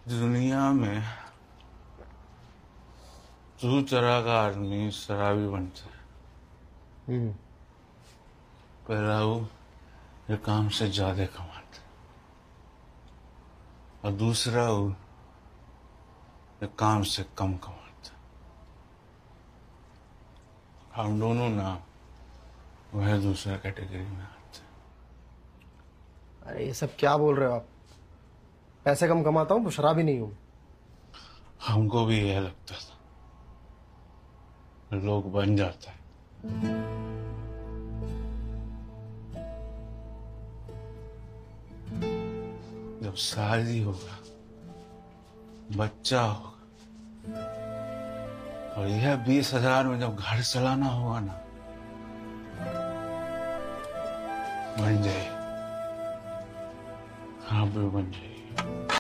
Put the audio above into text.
दुनिया में तू तरह का आदमी शराबी बनता है, पर राहु ये काम से ज्यादा कमाता है, और दूसरा वो ये काम से कम कमाता है। हम दोनों ना वह दूसरा कैटेगरी में आते हैं। अरे ये सब क्या बोल रहे हो आप? पैसे कम कमाता हूँ तो शराबी नहीं हूँ। हमको भी यह लगता था, लोग बन जाता है। जब शादी होगा, बच्चा होगा, और यह 20,000 में जब घर चलाना होगा ना, बन जाए। हाँ भी बन जाए।